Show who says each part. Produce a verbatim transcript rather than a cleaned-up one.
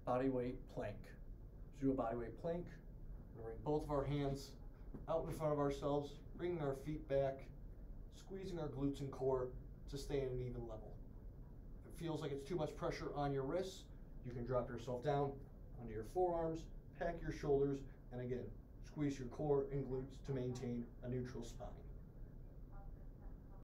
Speaker 1: bodyweight plank. So do a bodyweight plank. We're gonna bring both of our hands out in front of ourselves, bringing our feet back, squeezing our glutes and core to stay at an even level. If it feels like it's too much pressure on your wrists, you can drop yourself down onto your forearms, pack your shoulders, and again, squeeze your core and glutes to maintain a neutral spine.